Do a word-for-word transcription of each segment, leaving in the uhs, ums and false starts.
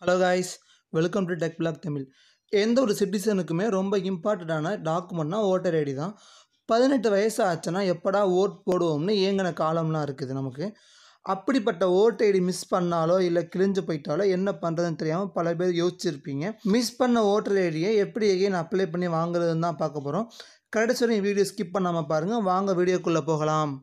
Hello guys, welcome to tech block Tamil. எந்த ஒரு சிட்டிசனுக்குமே ரொம்ப இம்பார்ட்டண்ட்டான டாக்குமெண்ட்னா ஓட்டர் ஐடி தான். பதினெட்டு வயசு ஆச்சுன்னா எப்படா ஓட் போடுவோம்னு ஏங்கின காலம்லாம் இருக்குது நமக்கு. அப்படிப்பட்ட ஓட் ஐடி மிஸ் பண்ணாலோ இல்லை கிழிஞ்சு போயிட்டாலோ என்ன பண்ணுறதுன்னு தெரியாமல் பல பேர் யோசிச்சிருப்பீங்க. மிஸ் பண்ண ஓட்டர் ஐடியை எப்படி எகைன் அப்ளை பண்ணி வாங்குறதுன்னு தான் பார்க்க போகிறோம். கடைசி வரையும் வீடியோ ஸ்கிப் பண்ணாமல் பாருங்கள். வாங்க வீடியோக்குள்ளே போகலாம்.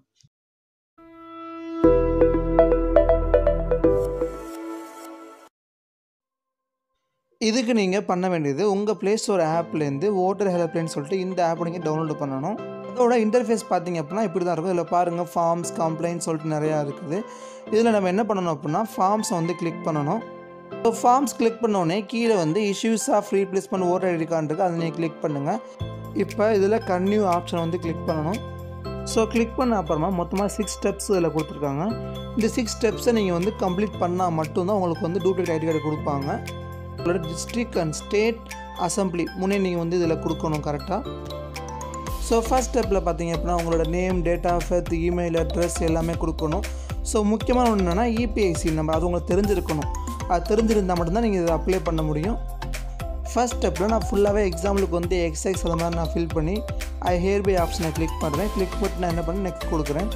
இதுக்கு நீங்கள் பண்ண வேண்டியது உங்கள் ப்ளே ஸ்டோர் ஆப்லேருந்து ஓட்டர் ஹெல்ப்லைன்னு சொல்லிட்டு இந்த ஆப் நீங்கள் டவுன்லோட் பண்ணணும். அதோட இன்டர்ஃபேஸ் பார்த்தீங்க அப்படின்னா இப்படி தான் இருக்கும். இதில் பாருங்கள், ஃபார்ம்ஸ், கம்ப்ளைண்ட் சொல்லிட்டு நிறையா இருக்குது. இதில் நம்ம என்ன பண்ணணும் அப்படின்னா ஃபார்ம்ஸை வந்து கிளிக் பண்ணணும். ஸோ ஃபார்ம்ஸ் கிளிக் பண்ணோடனே கீழே வந்து issues of replacement voter ID card இருக்குது, அதை நீங்கள் கிளிக் பண்ணுங்கள். இப்போ இதில் கன்னியூ ஆப்ஷன் வந்து கிளிக் பண்ணணும். ஸோ கிளிக் பண்ண அப்புறமா மொத்தமாக சிக்ஸ் ஸ்டெப்ஸ் இதில் கொடுத்துருக்காங்க. இந்த சிக்ஸ் ஸ்டெப்ஸை நீங்கள் வந்து கம்ப்ளீட் பண்ணால் மட்டும்தான் உங்களுக்கு வந்து டூப்ளிகேட் ஐடி கார்டு கொடுப்பாங்க. உங்களோட டிஸ்ட்ரிக்ட் அண்ட் ஸ்டேட் அசம்பிளி முன்னே நீங்கள் வந்து இதில் கொடுக்கணும் கரெக்டாக. ஸோ ஃபர்ஸ்ட் ஸ்டெப்பில் பார்த்தீங்க அப்படின்னா உங்களோட name, date of birth, email address எல்லாமே கொடுக்கணும். ஸோ முக்கியமான ஒன்று என்னென்னா இபிஐசி நம்பர், அது உங்களுக்கு தெரிஞ்சிருக்கணும். அது தெரிஞ்சிருந்தால் மட்டும்தான் நீங்கள் இதை அப்ளை பண்ண முடியும். ஃபர்ஸ்ட் ஸ்டெப்பில் நான் ஃபுல்லாகவே எக்ஸாம்பிளுக்கு வந்து எக்ஸைஸ் அது மாதிரி நான் ஃபில் பண்ணி ஐ ஹியர் பை ஆப்ஷனை கிளிக் பண்ணுறேன். கிளிக் பண்ணி நான் என்ன பண்ணேன், நெக்ஸ்ட் கொடுக்குறேன்.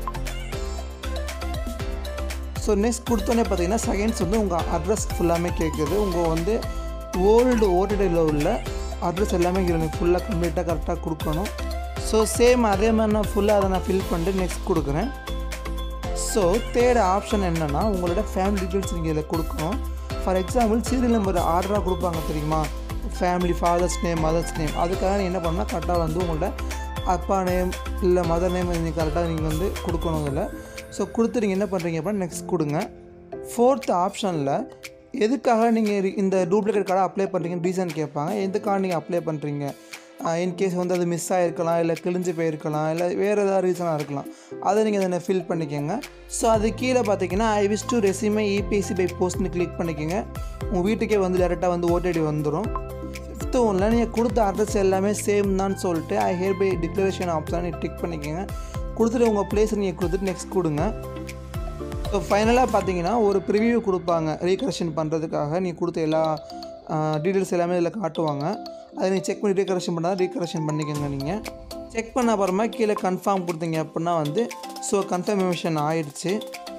ஸோ நெக்ஸ்ட் கொடுத்தோன்னே பார்த்தீங்கன்னா செகண்ட்ஸ் வந்து உங்கள் அட்ரஸ் ஃபுல்லாமே கேட்குது. உங்கள் வந்து ஓல்டு ஓடிடியில் உள்ள அட்ரஸ் எல்லாமே எனக்கு ஃபுல்லாக கம்ப்ளீட்டாக கரெக்டாக கொடுக்கணும். ஸோ சேம் அதே மாதிரி நான் ஃபுல்லாக அதை நான் ஃபில் பண்ணிட்டு நெக்ஸ்ட் கொடுக்குறேன். ஸோ தேர்ட் ஆப்ஷன் என்னென்னா உங்களோட ஃபேமிலி டீட்டெயில்ஸ் நீங்கள் இதில் கொடுக்கணும். ஃபார் எக்ஸாம்பிள் சீரியல் நம்பர் ஆர்டராக கொடுப்பாங்க தெரியுமா, family, father's name, mother's name. அதுக்காக நீங்கள் என்ன பண்ணால் கரெக்டாக வந்து உங்களோட அப்பா நேம் இல்லை மதர் நேம் நீங்கள் கரெக்டாக நீங்கள் வந்து கொடுக்கணும் இதில். ஸோ கொடுத்து நீங்கள் என்ன பண்ணுறீங்க அப்படின்னா நெக்ஸ்ட் கொடுங்க. ஃபோர்த் ஆப்ஷனில் எதுக்காக நீங்கள் இந்த டூப்ளிகேட் கார்டை அப்ளை பண்ணுறீங்கன்னு ரீசன் கேட்பாங்க. எதுக்காக நீங்கள் அப்ளை பண்ணுறீங்க, இன்கேஸ் வந்து அது மிஸ் ஆகிருக்கலாம், இல்லை கிழிஞ்சு போயிருக்கலாம், இல்லை வேறு ஏதாவது ரீசனாக இருக்கலாம். அதை நீங்கள் அதை ஃபில் பண்ணிக்கோங்க. ஸோ அது கீழே பார்த்தீங்கன்னா I wish to resume EPIC by போஸ்ட்னு கிளிக் பண்ணிக்கோங்க. உங்கள் வீட்டுக்கே வந்து டேரெக்டாக வந்து ஓடிடி வந்துடும். ஃபிஃப்த்து ஒன்றில் நீங்கள் கொடுத்த அட்ரஸ் எல்லாமே சேம் தான் சொல்லிட்டு ஐ ஹியர் பை டிக்ளரேஷன் ஆப்ஷனை டிக் பண்ணிக்கோங்க. கொடுத்துட்டு உங்கள் பிளேஸை நீங்கள் கொடுத்துட்டு நெக்ஸ்ட் கொடுங்க. ஸோ ஃபைனலாக பார்த்தீங்கன்னா ஒரு ப்ரிவியூ கொடுப்பாங்க ரீகரெக்ஷன் பண்ணுறதுக்காக. நீங்கள் கொடுத்த எல்லா டீட்டெயில்ஸ் எல்லாமே இதில் காட்டுவாங்க. அதை நீங்கள் செக் பண்ணி ரீகரெக்ஷன் பண்ணால் ரீகரெக்ஷன் பண்ணிக்கோங்க. நீங்கள் செக் பண்ண அப்புறமா கீழே கன்ஃபார்ம் கொடுத்தீங்க அப்படின்னா வந்து ஸோ கன்ஃபர்மேஷன் ஆயிடுச்சு.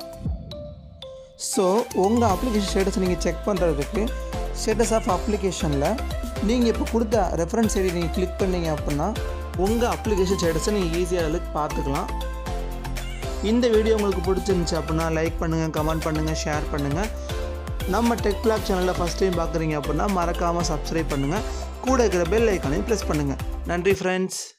ஸோ உங்கள் அப்ளிகேஷன் ஸ்டேட்டஸ் நீங்கள் செக் பண்ணுறதுக்கு ஸ்டேட்டஸ் ஆஃப் அப்ளிகேஷனில் நீங்கள் இப்போ கொடுத்த ரெஃபரன்ஸ் ஐடி நீங்கள் கிளிக் பண்ணிங்க அப்படின்னா உங்கள் அப்ளிகேஷன் ஸ்டேட்டஸை நீங்கள் ஈஸியாக பார்த்துக்கலாம். இந்த வீடியோ உங்களுக்கு பிடிச்சிருந்துச்சி அப்படின்னா லைக் பண்ணுங்கள், கமெண்ட் பண்ணுங்கள், ஷேர் பண்ணுங்கள். நம்ம டெக் பிளாக் சேனலில் ஃபஸ்ட் டைம் பார்க்குறீங்க அப்படின்னா மறக்காமல் சப்ஸ்கிரைப் பண்ணுங்கள். கூட இருக்கிற பெல் ஐக்கானையும் ப்ரெஸ் பண்ணுங்கள். நன்றி ஃப்ரெண்ட்ஸ்.